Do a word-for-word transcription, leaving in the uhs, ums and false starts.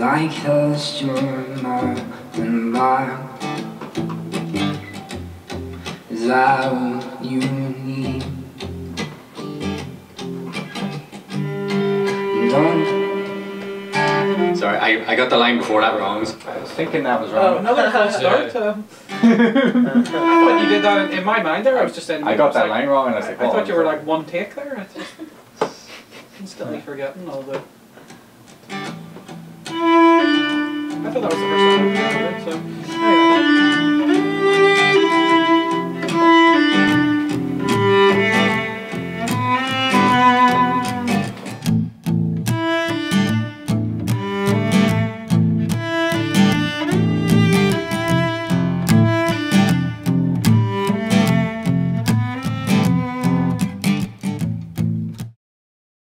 like hell's your mountain bar. Is that what you need? Don't. Sorry, I, I got the line before that wrong. I was thinking that was wrong. Oh, another false start. Um, I thought you did that in, in my mind there. I was just saying. I got that like, line wrong and I was like, I, I oh, thought you were like one take there. I just instantly forgetting all the. I thought that was the first time I heard it, so. Anyway.